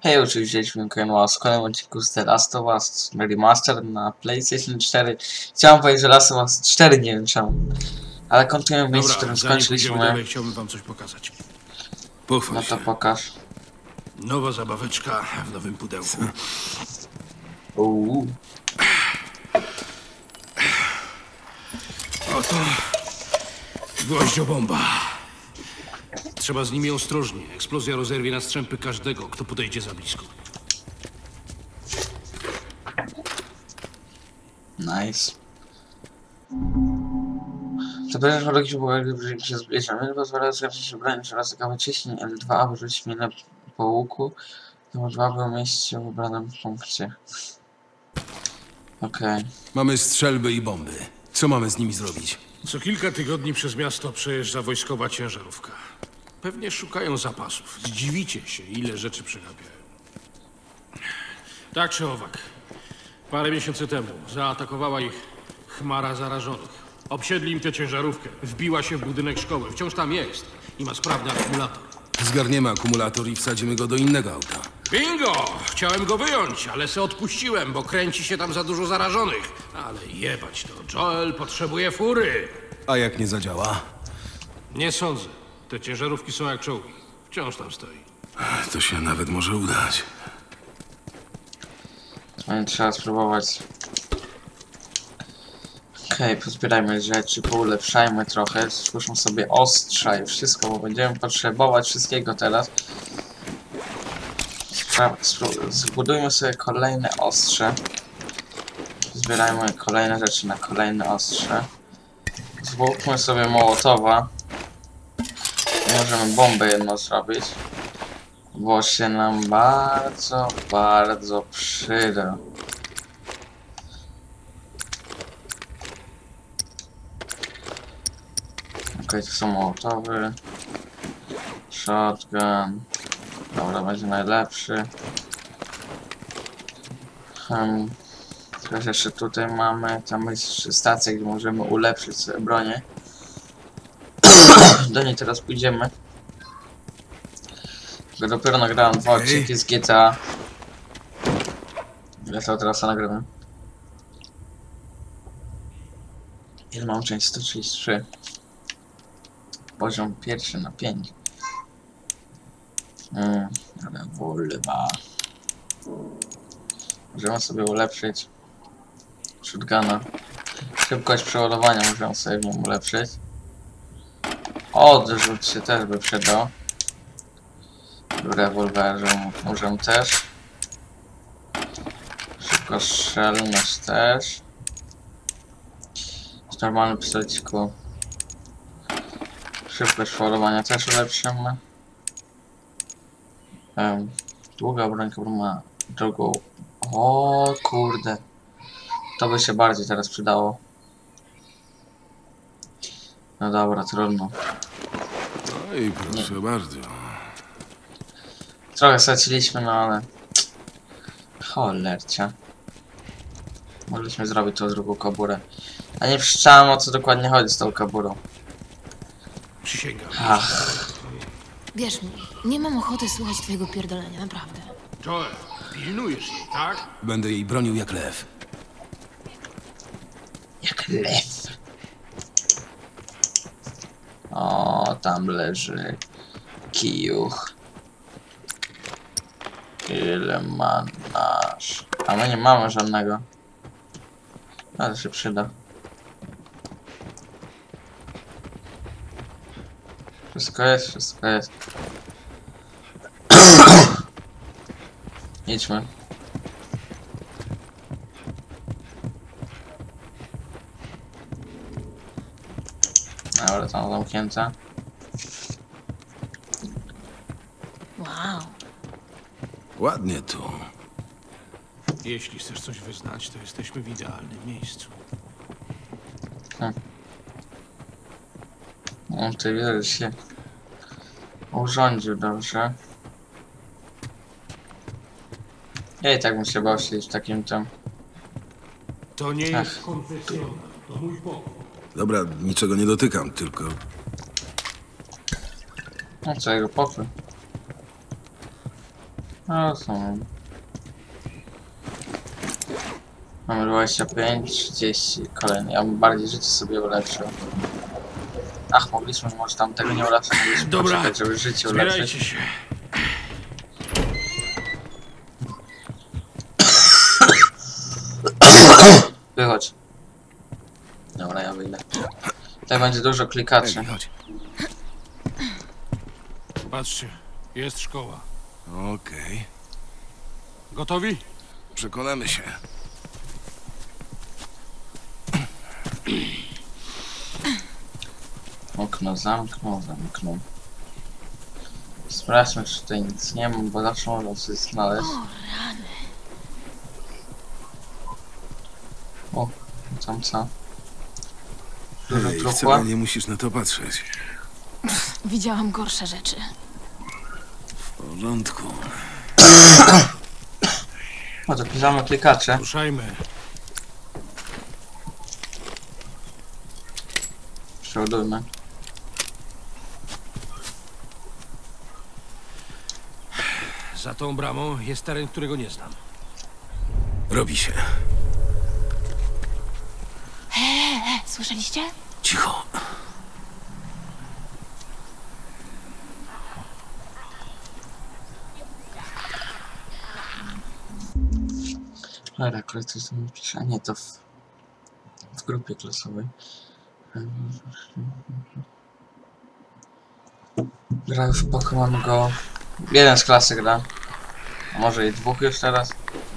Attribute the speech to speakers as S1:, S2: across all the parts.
S1: Hej, oczywiście dziękuję was w kolejnym odcinku z The Last of Us Remaster na PlayStation 4. Chciałem powiedzieć, że Last of Us 4, nie wiem czemu. Ale kontynuujemy w miejscu, w którym skończyliśmy.
S2: Dalej, chciałbym wam coś pokazać.
S3: Pochwal
S1: No to
S3: się.
S1: pokaż.
S2: Nowa zabaweczka w nowym pudełku.
S1: Uuu.
S2: Oto gwoździobomba. Trzeba z nimi ostrożnie. Eksplozja rozerwie na strzępy każdego, kto podejdzie za blisko.
S1: Nice. To będzie wrogi że się zbliżamy, pozwala zgadzać się broń oraz ciekawe ciśnień L2, aby rzucić minę po łuku. To 2 by umieścić się w wybranym punkcie. Okej.
S3: Mamy strzelby i bomby. Co mamy z nimi zrobić?
S2: Co kilka tygodni przez miasto przejeżdża wojskowa ciężarówka. Pewnie szukają zapasów. Zdziwicie się, ile rzeczy przegapiają. Tak czy owak. Parę miesięcy temu zaatakowała ich chmara zarażonych. Obsiedli im tę ciężarówkę. Wbiła się w budynek szkoły. Wciąż tam jest. I ma sprawny akumulator.
S3: Zgarniemy akumulator i wsadzimy go do innego auta.
S2: Bingo! Chciałem go wyjąć, ale se odpuściłem, bo kręci się tam za dużo zarażonych. Ale jebać to. Joel potrzebuje fury.
S3: A jak nie zadziała?
S2: Nie sądzę. Te ciężarówki są jak czołgi. Wciąż tam stoi.
S3: To się nawet może udać.
S1: Trzeba spróbować. Okej, pozbierajmy rzeczy, poulepszajmy trochę, stwórzmy sobie ostrza i wszystko, bo będziemy potrzebować wszystkiego teraz. Zbudujmy sobie kolejne ostrze. Zbierajmy kolejne rzeczy na kolejne ostrze. Zwłókmy sobie mołotowa. Możemy bombę jedną zrobić, bo się nam bardzo przyda. Okej, to są mołotowy. Shotgun. Dobra, będzie najlepszy. Teraz jeszcze tutaj mamy, tam jest stacja, gdzie możemy ulepszyć sobie bronię. Do niej teraz pójdziemy. Tylko dopiero nagrałem 2 odcinki z GTA. Ja to teraz nagrałem. Ile mam część? 133. Poziom pierwszy na 5. Ale wolba. Możemy sobie ulepszyć shotguna. Szybkość przeładowania możemy sobie w nim ulepszyć. Odrzut się też by przydał. W rewolwerze możemy też. Szybkostrzelność też. W normalnym pistoleciku szybkość przeładowania też ulepszymy. Długa brońka ma drugą. O kurde. To by się bardziej teraz przydało. No dobra, trudno.
S3: No i proszę bardzo.
S1: Trochę straciliśmy, no ale... Cholercia. Mogliśmy zrobić tą drugą kaburę. A nie przyszczałem, o co dokładnie chodzi z tą kaburą.
S2: Przysięgam.
S1: Ach.
S4: Wierz mi, nie mam ochoty słuchać twojego pierdolenia, naprawdę.
S2: Joel, pilnujesz jej, tak?
S3: Będę jej bronił jak lew.
S1: Jak lew. O, tam leży kijuch. Ile ma nasz? A my nie mamy żadnego. Ale się przyda. Wszystko jest, wszystko jest. Idźmy. Dobra, tam zamknięte.
S4: Wow.
S3: Ładnie tu.
S2: Jeśli chcesz coś wyznać, to jesteśmy w idealnym miejscu.
S1: No, ty wiesz, się urządził dobrze. Ja i tak bym się bał siedzieć w takim tym.
S2: To nie jest konfesjonal, to mój pokój.
S3: Dobra, niczego nie dotykam, tylko...
S1: No co, jego pokój. No są. Mamy 25, 30, kolejny. Ja bym bardziej życie sobie ulepszył. Ach, mogliśmy może tam tego nie ulepszyć, mogliśmy
S2: Dobra,
S1: poczekać, żeby życie ulepszyć.
S2: zbierajcie się.
S1: Wychodź. Dobra, ja wyjdę. Tutaj będzie dużo klikaczy.
S3: Ej, chodź.
S2: Patrzcie, jest szkoła.
S3: Okej.
S2: Gotowi?
S3: Przekonamy się.
S1: Okno zamknął. Sprawdźmy, czy tutaj nic nie ma, bo zawsze można coś znaleźć. O, tam co? Dużo
S3: Hej,
S1: trupła.
S3: wcale nie musisz na to patrzeć.
S4: Widziałam gorsze rzeczy.
S3: W porządku.
S1: O, zapisamy klikacze.
S2: Ruszajmy.
S1: Przeładujmy.
S2: Za tą bramą jest teren, którego nie znam.
S3: Robi się.
S4: Słyszeliście?
S3: Cicho.
S1: Ale akurat coś tam pisze, a nie, to w grupie klasowej. Grał w Pokémon Go. Jeden z klasy gra. A może i dwóch już teraz.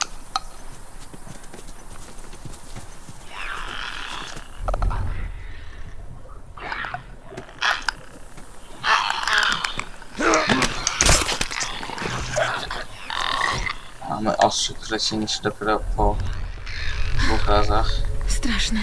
S1: Mamy ostrzyk, które się niszczy dopiero po 2 razach.
S4: Straszne.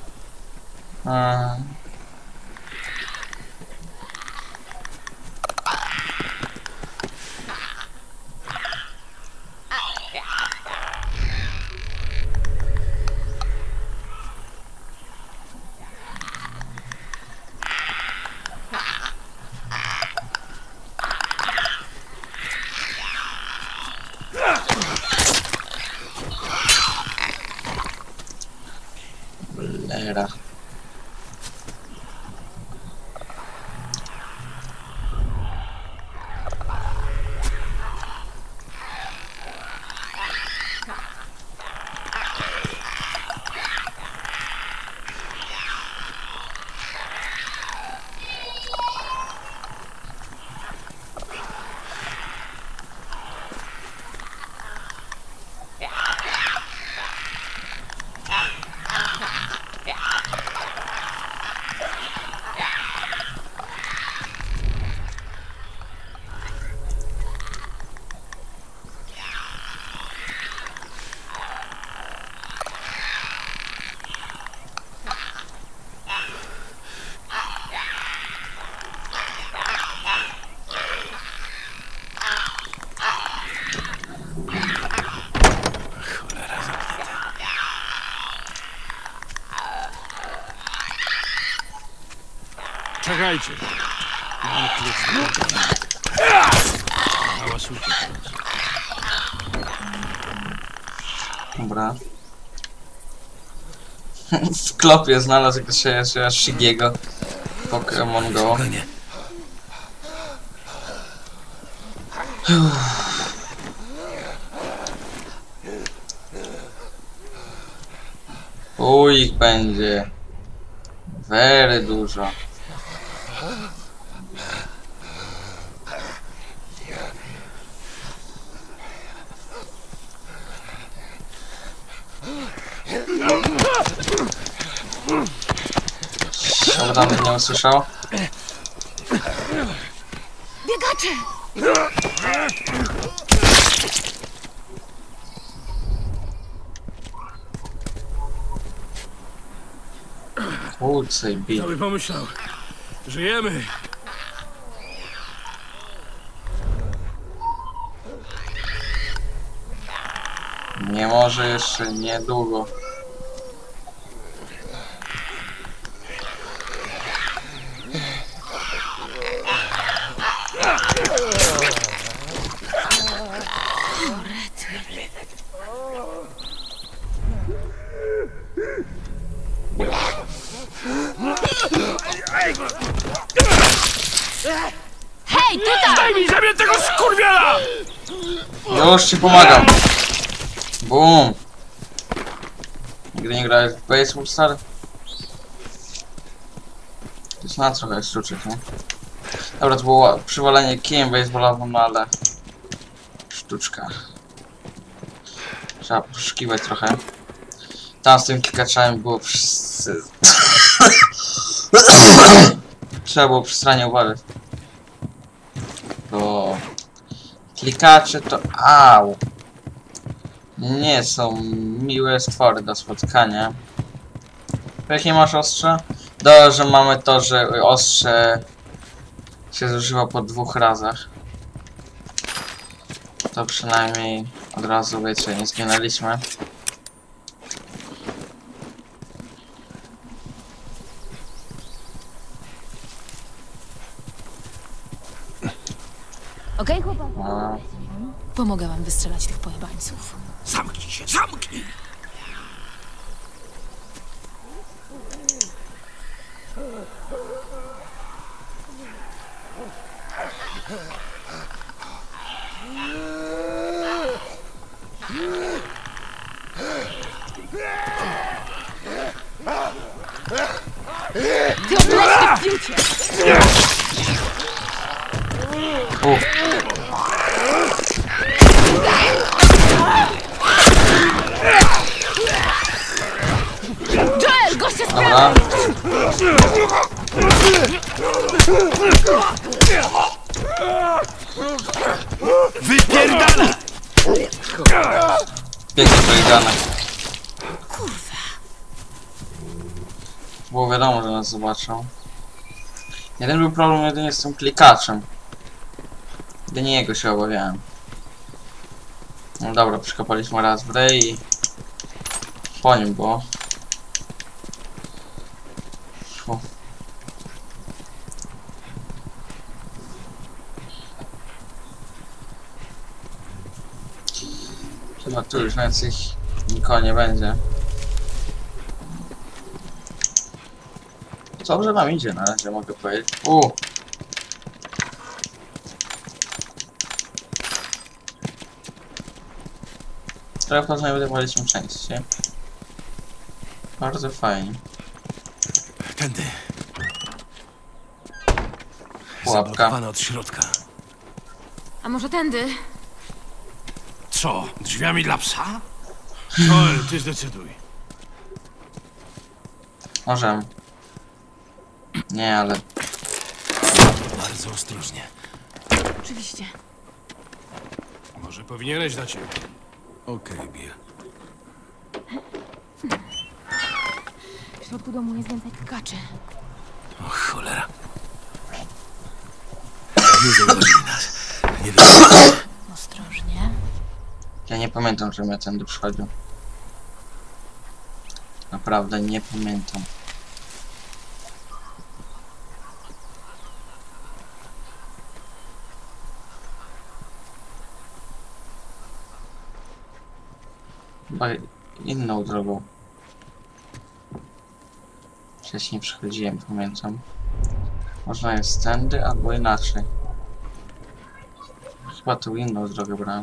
S1: Lera.
S2: Czekajcie. Mam klucz. Hałasujcie teraz.
S1: Dobra. W klopie znalazł jakiegoś Shigiego Pokémon Go.
S3: Spokojnie.
S1: Ich będzie. Very dużo. Dobra, mnie nie usłyszał.
S4: Biegacze!
S1: Kurczę, bij.
S2: Kto by pomyślał? Żyjemy.
S1: Nie może jeszcze niedługo. Już ci pomagam. Bum. Nigdy nie grałeś w baseball, stary? To jest na trochę sztuczek, nie? Dobra, to było przywalenie kijem baseballowym, no ale... Sztuczka. Trzeba poszukiwać trochę. Tam z tym klikaczami było wszyscy... Trzeba było przy stronie uważać. Bo... Klikacze to... Au! Nie są miłe stwory do spotkania. Jakie masz ostrze? Dobrze, mamy to, że ostrze się zużywa po 2 razach. To przynajmniej od razu, wiecie, nie zginęliśmy.
S4: Okej, chłopak.
S1: No.
S4: Pomogę wam wystrzelać tych pojebańców.
S3: Zamknij się, zamknij!
S4: Ty obleśny w piłcie! Joel, gościa z
S1: Dobra.
S3: Wypierdala!
S1: Pięknie powiedziane. Było wiadomo, że nas zobaczą. Jeden był problem jedynie z tym klikaczem. Jedynie jego się obawiałem. No dobra, przekopaliśmy raz w rej i... Po nim było. Fu. Chyba tu już więcej nikogo nie będzie. Dobrze nam idzie na razie, mogę powiedzieć. Trochę poznaj wydawaliśmy częściej. Bardzo fajnie.
S3: Tędy.
S1: Pułapka.
S3: Zablokowana od środka.
S4: A może tędy?
S2: Co? Drzwiami dla psa? Joel, ty zdecyduj.
S1: Możemy. Nie, ale...
S3: Bardzo ostrożnie.
S4: Oczywiście.
S2: Może powinieneś dać jej.
S3: Okej, Bill.
S4: W środku domu jest więcej klikaczy.
S3: O cholera. Nie zauważyli nas. Nie wiem.
S4: Ostrożnie.
S1: Ja nie pamiętam, żebym ja tędy przychodził. Naprawdę nie pamiętam. Chyba inną drogą. Wcześniej przychodziłem, pamiętam. Można jest tędy, albo inaczej. Chyba tą inną drogę brałem.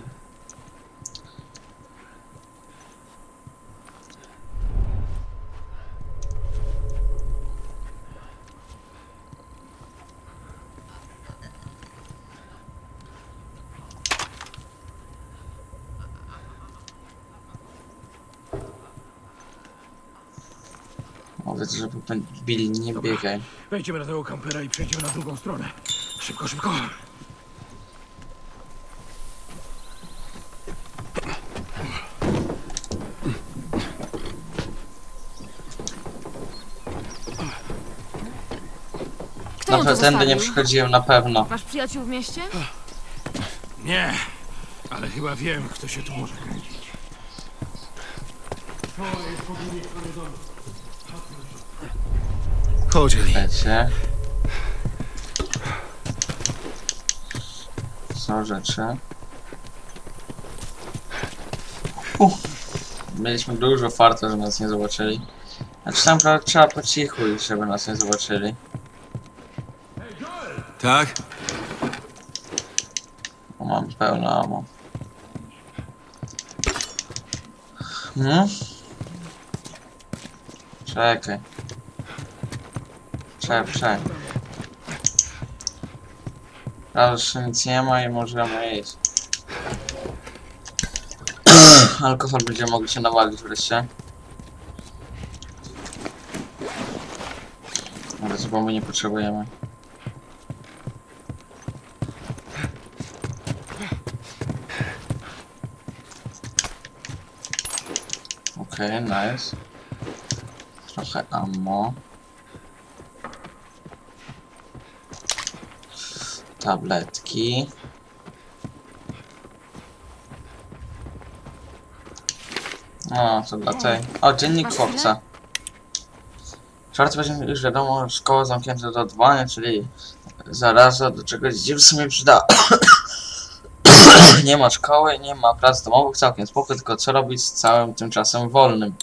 S1: Mówię, żeby Billy nie biegaj.
S2: Wejdziemy na tego kampera i przejdziemy na drugą stronę. Szybko, szybko.
S4: Kto ją tu
S1: Tędy nie
S4: zostawił?
S1: przychodziłem na pewno.
S4: Masz przyjaciół w mieście?
S2: Nie, ale chyba wiem, kto się tu może kręcić.
S3: Chodź, Eli.
S1: Wiecie. Są rzeczy. Mieliśmy dużo farta, że nas nie zobaczyli. Znaczy tam trzeba po cichu iść, żeby nas nie zobaczyli.
S3: Tak?
S1: Bo mam pełno ammo. Hmm? Czekaj. Czekaj. Raz nic nie ma i możemy iść. Alkohol będziemy mogli się nawalić wreszcie. Ale z bomby nie potrzebujemy. Okej, nice. Trochę ammo. Tabletki. No, to dla tej. O, dziennik chłopca. Czwarty będzie już wiadomo, szkoła zamknięta do odwołania, czyli zaraza do czegoś gdzie w sumie przyda. Nie ma szkoły, nie ma prac domowych, całkiem spoko, tylko co robić z całym tym czasem wolnym.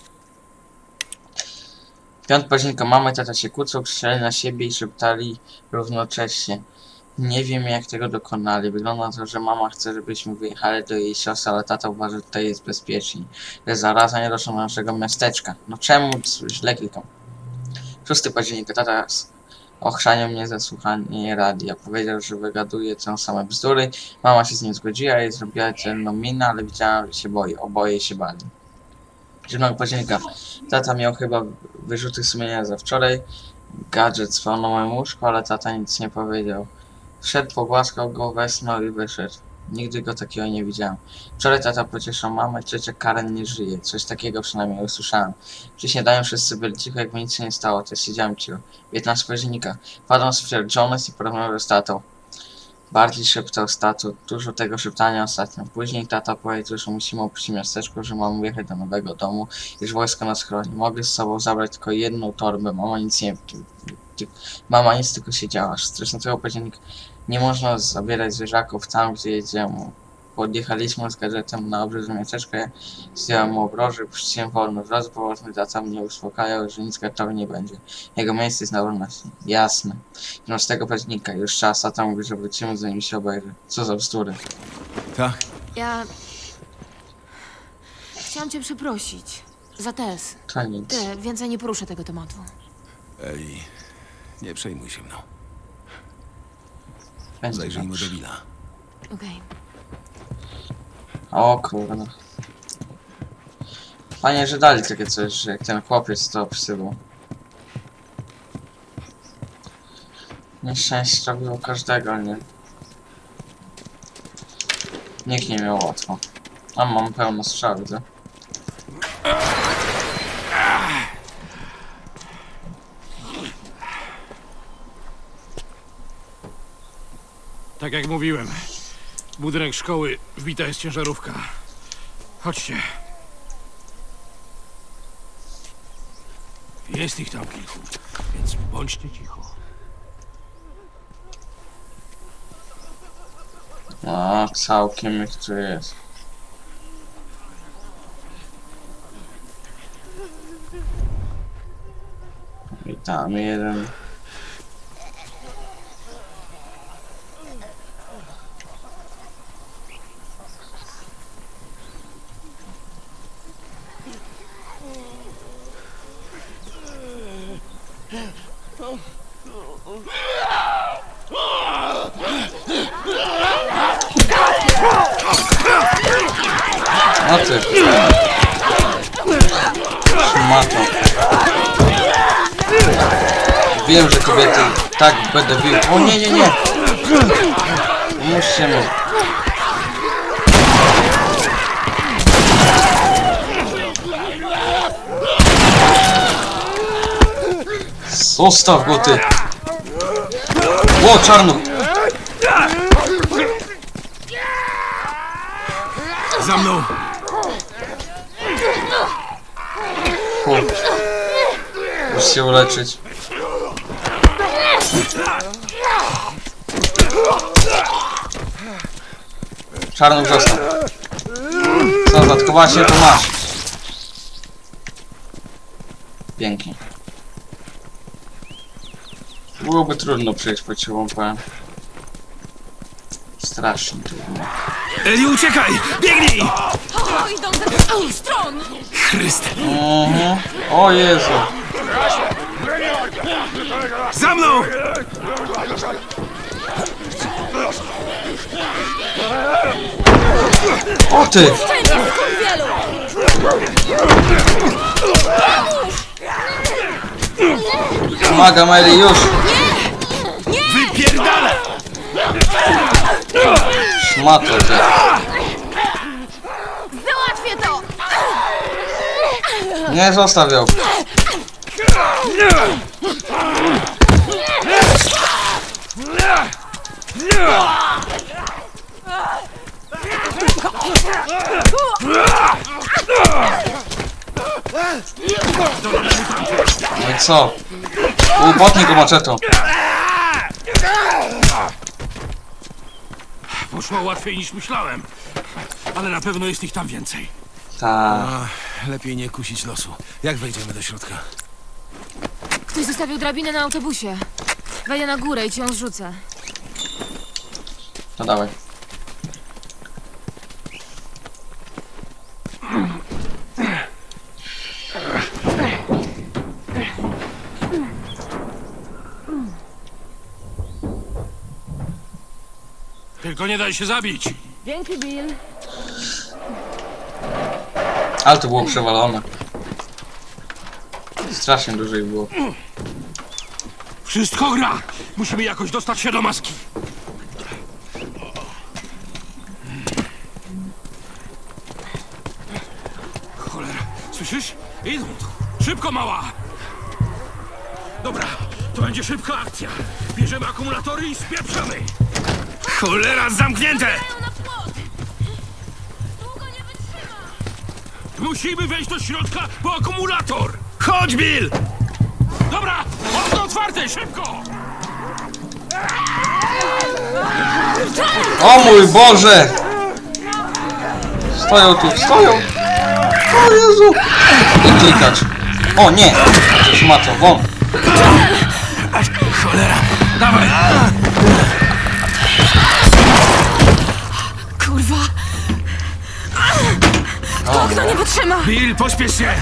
S1: 5 października mama i tata się kłócą, krzyczeli na siebie i szeptali równocześnie. Nie wiem jak tego dokonali. Wygląda na to, że mama chce, żebyśmy wyjechali do jej siostry, ale tata uważa, że tutaj jest bezpiecznie. Że zaraza nie doszła do naszego miasteczka. No czemu źle klikam? 6 października tata ochrzaniał mnie za słuchanie radia. Powiedział, że wygaduje tą same bzdury. Mama się z nim zgodziła i zrobiła celną minę, ale widziałam, że się boi. Oboje się bali. 7 października tata miał chyba wyrzuty sumienia za wczoraj. Gadżet spał na moim łóżku, ale tata nic nie powiedział. Wszedł, pogłaskał go, wesnął i wyszedł. Nigdy go takiego nie widziałem. Wczoraj tata pocieszał mamę, ciocia Karen nie żyje. Coś takiego przynajmniej usłyszałem. Przy śniadaniu wszyscy byli cicho, jakby nic się nie stało. Też siedziałem cicho. 15 października. Padł sobie Jonas i porozmawiał z tatą. Bardziej szeptał z tatą. Dużo tego szeptania ostatnio. Później tata powiedział, że musimy opuścić miasteczko, że mamy jechać do nowego domu, iż wojsko nas chroni. Mogę z sobą zabrać tylko jedną torbę. Mama nic tylko siedziała. 14 października. Nie można zabierać zwierzaków tam, gdzie jedziemy. Podjechaliśmy z gadżetem na obrzeże miasteczka, zdjąłem mu obroży, puściłem wolno. W razu poważny tata mnie uspokajał, że nic gotowe nie będzie. Jego miejsce jest na wolności. Jasne. 12 października, już czas, tata mówi, że wrócimy, zanim się obejrzy. Co za bzdury.
S3: Tak?
S4: Ja... Chciałam cię przeprosić. Za Tess.
S1: To nic.
S4: Ty, więcej nie poruszę tego tematu.
S3: Ej, nie przejmuj się mną.
S1: Będzie
S3: Zajrzyjmy
S1: dobrze.
S3: do Billa.
S4: Okej.
S1: O kurde. Fajnie, że dali takie coś, że jak ten chłopiec to opisywał. Nieszczęście robiło każdego, nie? Nikt nie miał łatwo. A mam pełno strzał, widzę.
S2: Tak jak mówiłem, w budynek szkoły wbita jest ciężarówka. Chodźcie. Jest ich tam kilku, więc bądźcie cicho.
S1: No, całkiem ich tu jest. I tam jeden. No ty. Szmato. Wiem, że kobiety tak będę bił. O nie, nie, nie. Pomóżcie mi. Zostaw go ty. O, czarno.
S3: Za mną!
S1: Muszę się uleczyć. Czarny został. Zadatkowa się to masz. Pięknie. Byłoby trudno przejść po ciebie, powiem. Strasznie trudno.
S3: Eli, uciekaj! Biegnij!
S4: O, idą ze wszystkich stron!
S3: Chryste!
S1: O Jezu.
S3: Za mną!
S1: O ty! Pomaga Mary, już!
S3: Wypierdala!
S1: Szmato ty.
S4: Załatwię to!
S1: Nie zostaw ją. No i co? Upotnij go maczetą.
S2: Poszło łatwiej niż myślałem. Ale na pewno jest ich tam więcej.
S1: Ta.
S3: A, lepiej nie kusić losu. Jak wejdziemy do środka?
S4: Ktoś zostawił drabinę na autobusie. Wejdę na górę i cię ją zrzucę.
S1: No dawaj.
S2: Tylko nie daj się zabić.
S4: Dzięki, Bill.
S1: Ale to było przewalone. Strasznie dużo ich było.
S2: Wszystko gra! Musimy jakoś dostać się do maski. Cholera, słyszysz? Idą tu. Szybko, mała! Dobra, to będzie szybka akcja. Bierzemy akumulatory i spieprzamy.
S3: Cholera, zamknięte!
S2: Musimy wejść do środka po akumulator!
S3: Chodź, Bill!
S2: Dobra, okno otwarte, szybko!
S1: O mój Boże! Stoją tu, stoją! O Jezu! I klikać. O nie! Szmato, won!
S3: Cholera!
S2: Dawaj!
S4: Kurwa! To okno nie wytrzyma!
S3: Bill, pośpiesz się!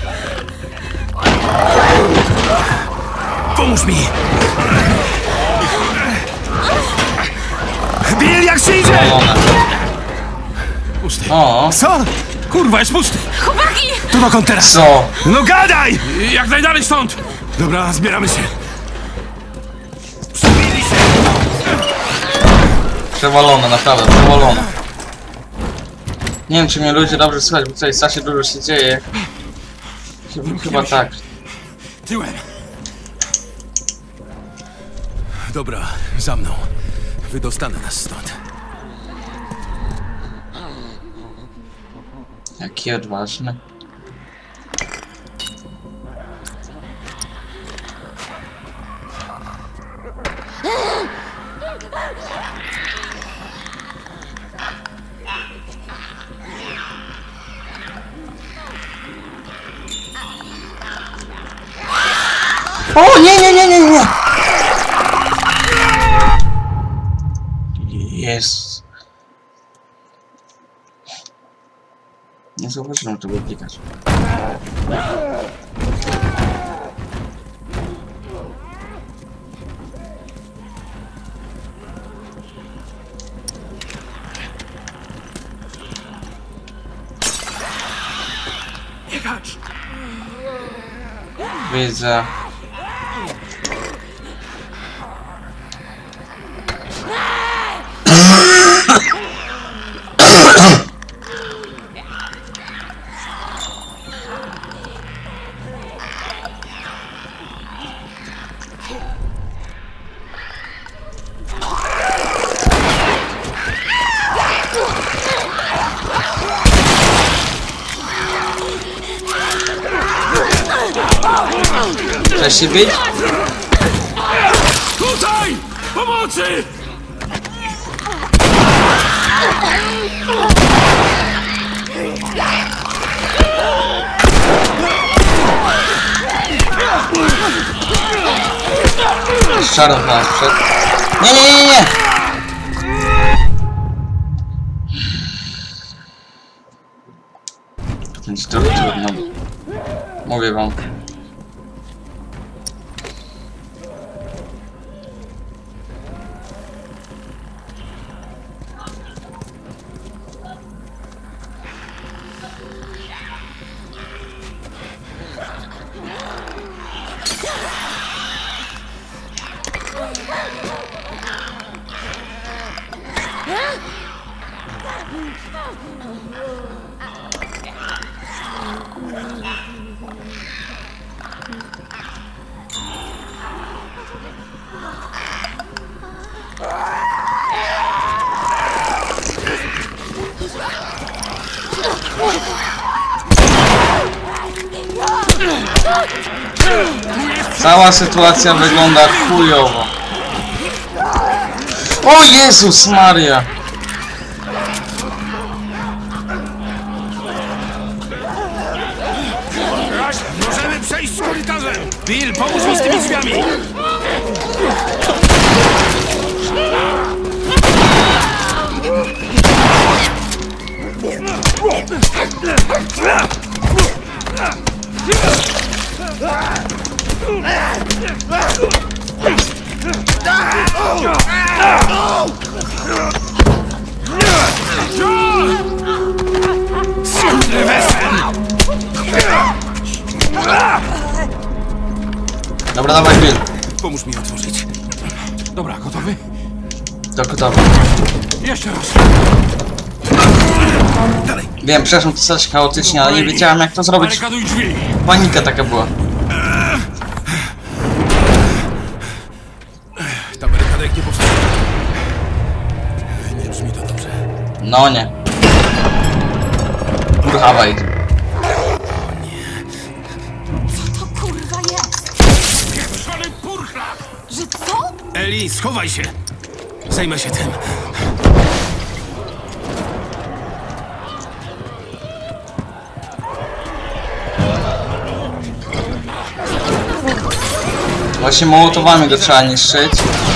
S3: Pomóż mi! Bill, jak się idzie!
S1: Wolone.
S2: Pusty.
S1: O!
S3: Co?
S2: Kurwa, jest pusty!
S4: Chłopaki!
S3: To dokąd teraz?
S1: Co?
S3: No gadaj!
S2: Jak najdalej stąd!
S3: Dobra, zbieramy się. Przybili się!
S1: Przewalone, naprawdę, przewalone. Nie wiem, czy mnie ludzie dobrze słychać, bo tutaj strasznie dużo się dzieje. Chyba tak.
S2: Tyłem!
S3: Dobra, za mną. Wydostanę nas stąd.
S1: Jaki odważny. O nie, nie, nie, nie, nie! Jest. Nie zauważyłem tego klikać.
S2: Biegacz!
S1: Widzę. Chcesz się bić?
S2: Tutaj! Pomocy!
S1: Czarów nas przed... Nie, nie, nie, nie! Będzie trochę trudno. Mówię wam. Cała sytuacja wygląda chujowo. O Jezus Maria!
S3: Możemy przejść korytarzem! Bill, pomóż mi z tymi drzwiami!
S1: Dobra, dawaj Bill.
S3: Pomóż mi otworzyć.
S2: Dobra, gotowy?
S1: To gotowe.
S2: Jeszcze raz.
S3: Dalej!
S1: Wiem, przeszło to coś chaotycznie, ale nie wiedziałem jak to zrobić.
S2: Barykaduj drzwi.
S1: Panika taka była.
S3: Ta barykada jak nie powstanie. Nie brzmi to dobrze.
S1: No nie. Dawaj.
S4: Co to kurwa jest?
S2: Pieprzony purchlak!
S4: Że co?
S3: Eli, schowaj się! Zajmę się tym.
S1: Właśnie mołotowami go trzeba niszczyć.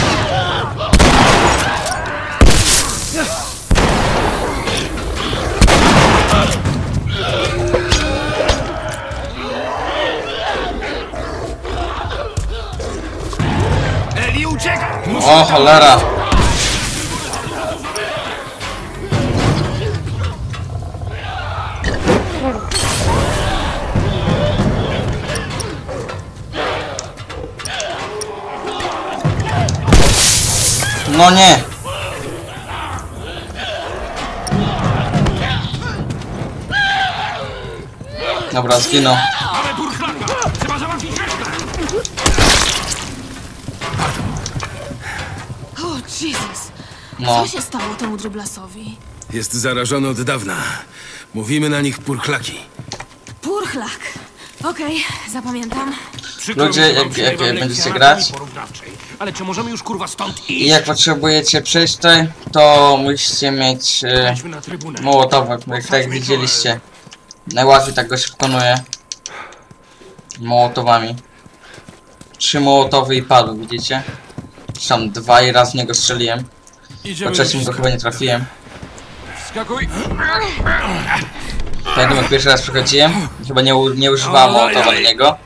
S3: Eli, uciekaj!
S1: O cholera! No nie! Dobra, zginął.
S2: Ale purchlaka! Trzeba załatwić resztę!
S4: O, Jezus.
S1: No.
S4: Co się stało temu dryblasowi?
S3: Jest zarażony od dawna. Mówimy na nich purchlaki.
S4: Purchlak. Okej, zapamiętam.
S2: Przykro
S1: Ludzie,
S2: mi, że wam
S1: jak
S2: przerywam lekcję
S1: będziecie
S2: anatomii
S1: grać?
S2: porównawczej. Ale czy możemy już kurwa stąd
S1: I
S2: iść?
S1: jak potrzebujecie przejść tutaj, to musicie mieć
S2: Wejdźmy na trybunę.
S1: mołotowy, tak jak widzieliście. Najłatwiej tak go się wykonuje. Mołotowami. 3 mołotowy i padł, widzicie? Czy tam 2 i raz w niego strzeliłem. Po
S2: Idziemy
S1: trzecim
S2: do
S1: go chyba nie trafiłem.
S2: Skakuj!
S1: Pamiętam jak pierwszy raz przechodziłem. Chyba nie używałem mołotowa do niego.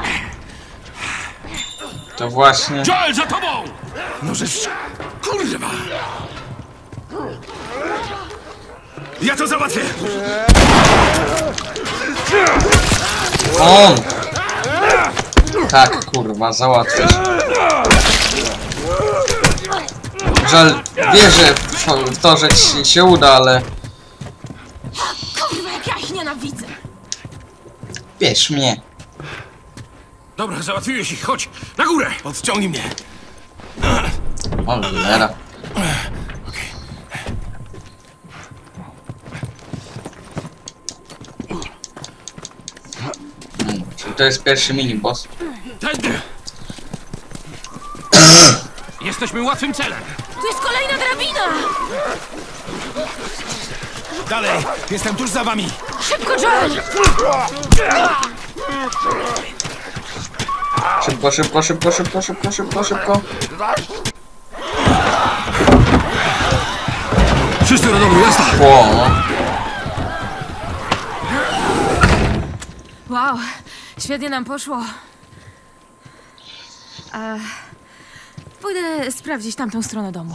S1: To właśnie...
S2: Joel, za tobą!
S3: No żeż... Kurwa! Ja to załatwię!
S1: On! Tak, kurwa, załatwisz. Żal, wierzę w to, że ci się uda, ale...
S4: Kurwa, jak ja ich nienawidzę.
S1: Wierz mnie.
S2: Dobra, załatwiłeś ich, chodź! Na górę!
S3: Odciągnij mnie!
S1: O, cholera. Czyli to jest pierwszy mini-boss.
S2: Tędy! Jesteśmy łatwym celem!
S4: Tu jest kolejna drabina!
S3: Dalej! Jestem tuż za wami!
S4: Szybko, Joel!
S1: Szybko, szybko, szybko, szybko, szybko, szybko, szybko.
S3: Wszyscy do domu, jasna!
S1: O, no.
S4: Wow, świetnie nam poszło. Pójdę sprawdzić tamtą stronę domu.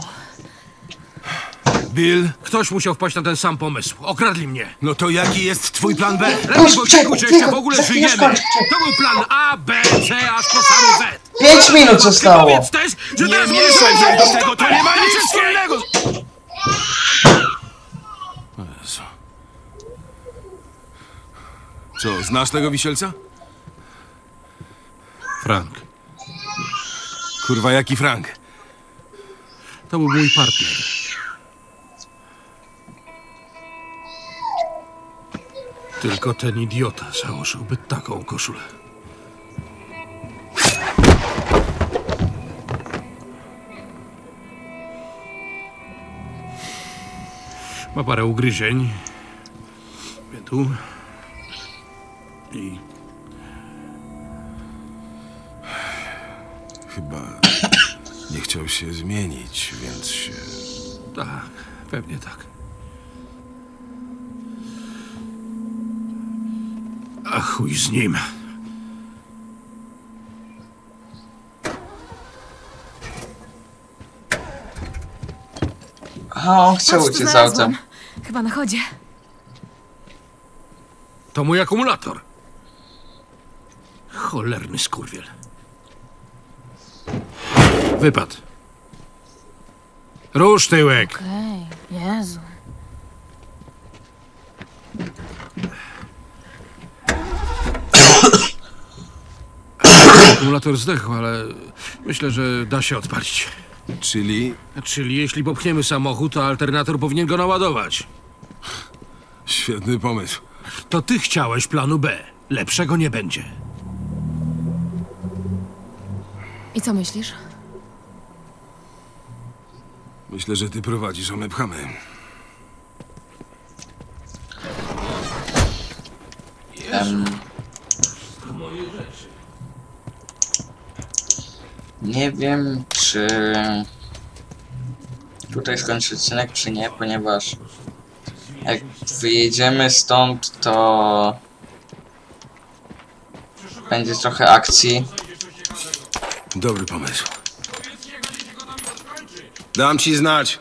S3: Bill,
S2: Ktoś musiał wpaść na ten sam pomysł. Okradli mnie.
S3: no to jaki jest twój plan B?
S2: Lepiej poczekuj, czy jeszcze w ogóle
S1: za chwilę
S2: żyjemy.
S1: skończę.
S2: To był plan A, B, C, aż po samo Z.
S1: 5 minut zostało.
S2: Powiedz też, że teraz
S3: Nie mieszaj do tego, to nie ma nic wspólnego! Jezu. Co, znasz tego wisielca?
S2: Frank,
S3: Kurwa, jaki Frank?
S2: to był mój partner. Tylko ten idiota założyłby taką koszulę. Ma parę ugryzień. Tu. I
S3: Chyba nie chciał się zmienić, więc się...
S2: tak, pewnie tak. A chuj z nim.
S1: A on chciał
S4: Patrz, co
S1: uciec z
S4: znalazłam.
S1: autem.
S4: Chyba na chodzie.
S2: To mój akumulator. Cholerny skurwiel. Wypad. Rusz tyłek.
S4: Okej, Jezu.
S2: Akumulator zdechł, ale myślę, że da się odpalić.
S3: Czyli
S2: Jeśli popchniemy samochód, to alternator powinien go naładować.
S3: świetny pomysł.
S2: To ty chciałeś planu B. Lepszego nie będzie.
S4: I co myślisz?
S3: Myślę, że ty prowadzisz, a my pchamy.
S1: Nie wiem, czy tutaj skończyć odcinek, czy nie, ponieważ jak wyjedziemy stąd, to będzie trochę akcji.
S3: Dobry pomysł. Dam ci znać.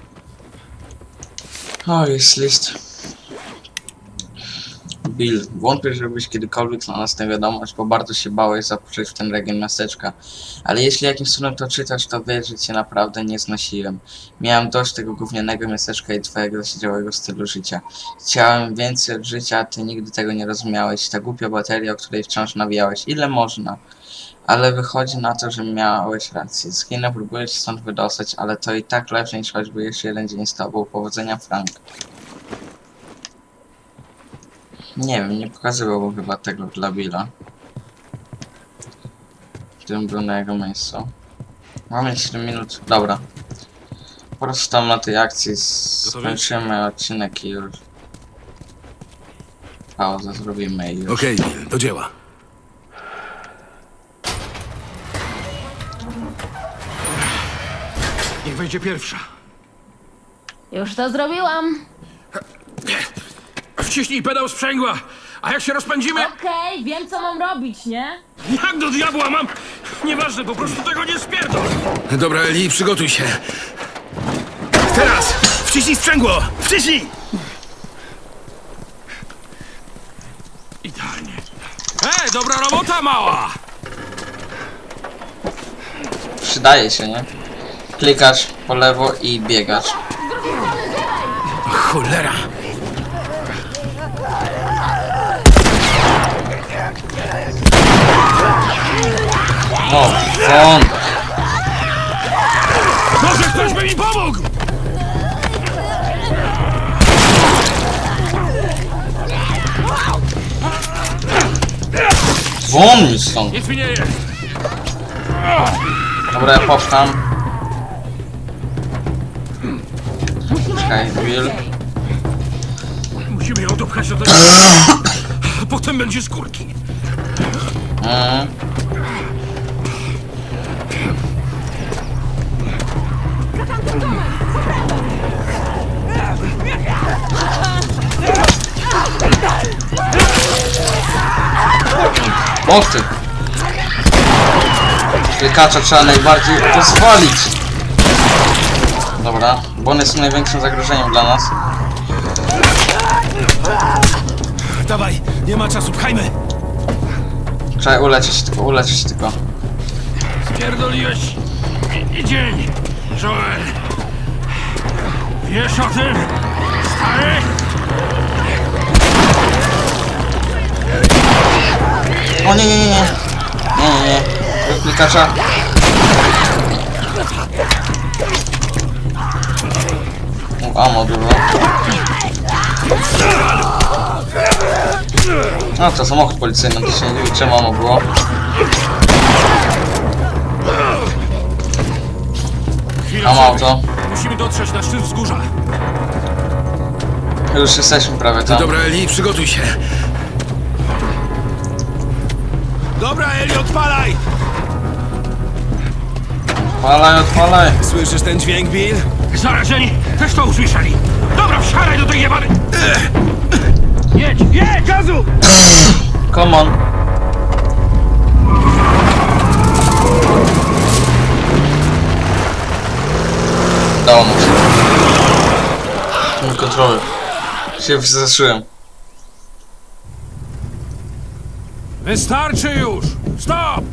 S1: O, jest list. Bill, wątpię, żebyś kiedykolwiek dla nas tę wiadomość, bo bardzo się bałeś zapuszczać w ten region miasteczka. Ale jeśli jakimś cudem to czytasz, to wiesz, że cię naprawdę nie znosiłem. Miałem dość tego gównianego miasteczka i twojego zasiedziałego stylu życia. Chciałem więcej od życia, a ty nigdy tego nie rozumiałeś. Ta głupia bateria, o której wciąż nawijałeś. Ile można? Ale wychodzi na to, że miałeś rację. Zginę, próbuję się stąd wydostać, ale to i tak lepsze niż choćby jeszcze jeden dzień z tobą. Powodzenia, Frank. Nie wiem, nie pokazywał chyba tego dla Billa. Gdybym był na jego miejscu. Mamy 7 minut. Dobra. Po prostu tam na tej akcji skończymy odcinek i już. Pauzę zrobimy i już.
S3: Okej, Bill, do dzieła.
S2: Niech wejdzie pierwsza.
S4: Już to zrobiłam.
S2: Wciśnij pedał sprzęgła, a jak się rozpędzimy...
S4: Okej, wiem co mam robić, nie?
S2: Jak do diabła mam? Nieważne, po prostu tego nie spierdol.
S3: Dobra, Eli, przygotuj się. Teraz! Wciśnij sprzęgło! Wciśnij!
S2: Idealnie. Dobra robota, mała!
S1: Przydaje się, nie? Klikasz po lewo i biegasz.
S3: Cholera!
S1: O, won!
S2: Może ktoś by mi pomógł!
S1: Won mi stąd!
S2: Nic mi nie jest.
S1: Dobra, ja popcham. Czekaj, Bill.
S2: Musimy ją dopchać do tego. A potem będzie skórki.
S1: Och ty! Klikacza trzeba najbardziej pozwolić. Dobra, bo one są największym zagrożeniem dla nas.
S3: Dawaj, nie ma czasu, pchajmy!
S1: Trzeba uleczyć tylko.
S2: Spierdoliłeś mi dzień, Joel. Wiesz o tym, stary?
S1: O nie, nie, nie, nie. Nie, nie, nie. Klikacza. Amo dużo. No to samochód policyjny, to się nie wie czemu amo było. Mam auto.
S2: Musimy dotrzeć na szczyt wzgórza.
S1: Już jesteśmy prawie tam.
S3: Dobra, Eli, przygotuj się. Dobra, Eli, odpalaj!
S1: Odpalaj.
S3: Słyszysz ten dźwięk, Bill?
S2: Zarażeni też to usłyszeli. Dobra, wsiadaj do tej jebany. Jedź, gazu!
S1: Come on. Dało nam się. Nie kontroluj. Się wzeszyłem.
S2: Wystarczy już! Stop!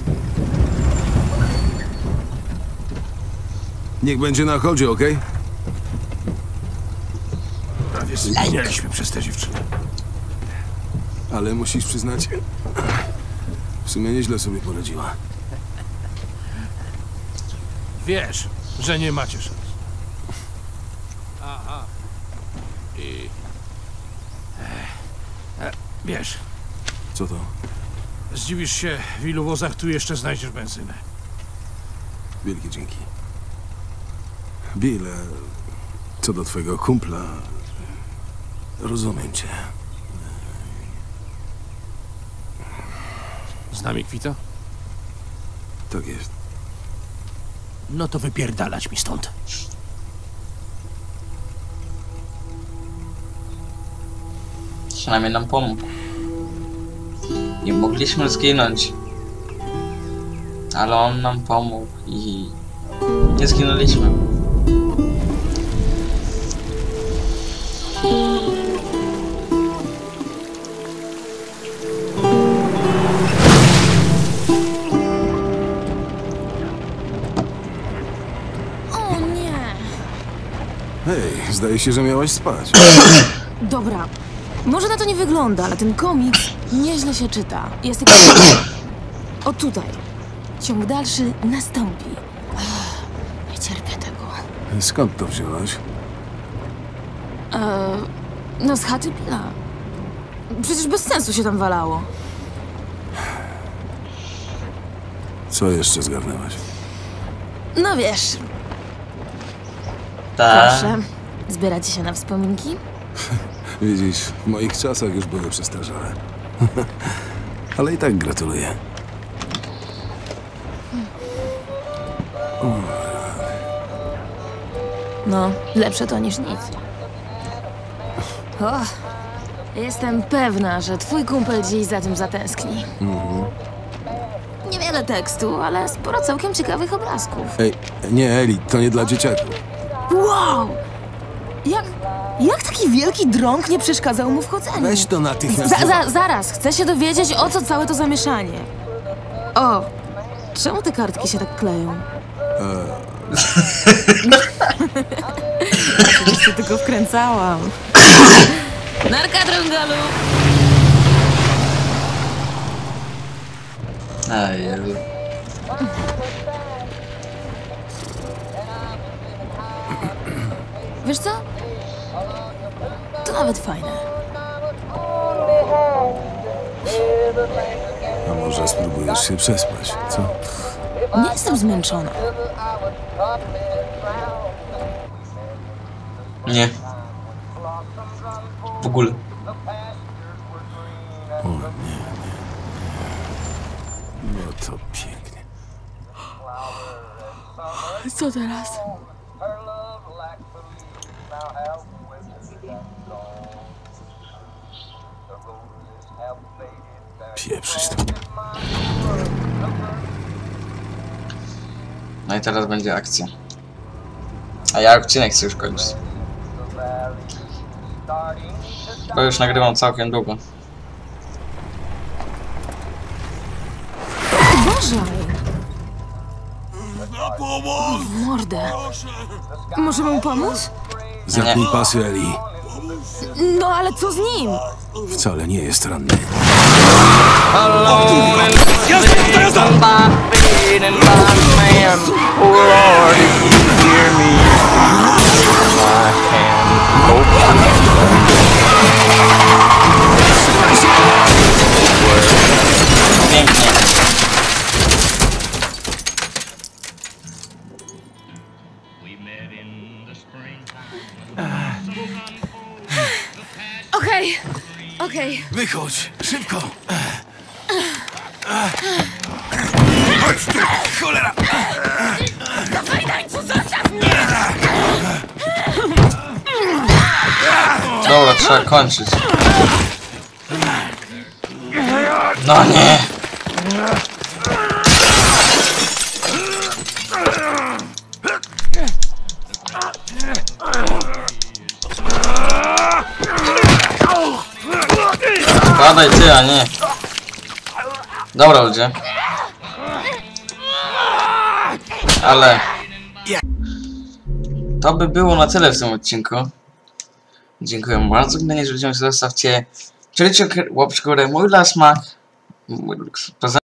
S3: Niech będzie na chodzie, okej?
S2: Prawie zginęliśmy przez tę dziewczynę.
S3: Ale musisz przyznać, w sumie nieźle sobie poradziła.
S2: Wiesz, że nie macie szans. Aha. I... Wiesz,
S3: Co to?
S2: zdziwisz się, w ilu wozach tu jeszcze znajdziesz benzynę.
S3: Wielkie dzięki. Bill, co do twojego kumpla, rozumiem cię.
S2: Z nami kwita?
S3: Tak jest.
S2: No to wypierdalać mi stąd.
S1: Przynajmniej nam pomógł. Nie mogliśmy zginąć. Ale on nam pomógł i nie zginęliśmy.
S4: O nie!
S3: Hej, zdaje się, że miałaś spać.
S4: Dobra, może na to nie wygląda, ale ten komiks nieźle się czyta. Jest taki... O tutaj. Ciąg dalszy nastąpi. Nie cierpię tego.
S3: Skąd to wzięłaś?
S4: No z chaty Billa. Przecież bez sensu się tam walało.
S3: Co jeszcze zgarnęłaś?
S4: No wiesz,
S1: Tak.
S4: proszę. Zbieracie się na wspominki?
S3: Widzisz, w moich czasach już były przestarzałe. Ale i tak gratuluję.
S4: No, lepsze to niż nic. O, jestem pewna, że twój kumpel dziś za tym zatęskni. Niewiele tekstu, ale sporo całkiem ciekawych obrazków.
S3: Ej, nie, Eli, to nie dla dzieciaków.
S4: Wow! Jak taki wielki drąg nie przeszkadzał mu w chodzeniu?
S3: Weź to natychmiast.
S4: Zaraz, chcę się dowiedzieć, o co całe to zamieszanie. O, czemu te kartki się tak kleją? Oczywiście tylko wkręcałam. Narka, drągalu!
S1: Ej, Jezu.
S4: Wiesz co? To nawet fajne.
S3: A może spróbujesz się przespać, co?
S4: Nie jestem zmęczona.
S1: Nie. W ogóle.
S3: O nie. No to pięknie.
S4: Co teraz?
S3: Pieprzyć to.
S1: No i teraz będzie akcja. A ja odcinek chcę już kończyć. Bo już nagrywam całkiem długo.
S4: Uważaj! W mordę. Możemy mu pomóc?
S3: Zapnij pasy, Eli.
S4: No ale co z nim?
S3: Wcale nie jest ranny.
S1: Pięknie.
S4: Okej, okej.
S3: Wychodź, szybko! Chodź tu, cholera!
S1: Dobra, trzeba kończyć. No nie! Padaj ty, a nie. Dobra ludzie. Ale to by było na tyle w tym odcinku. Dziękuję bardzo. Jeżeli zostawcie łapeczkę w górę, mój lasmak.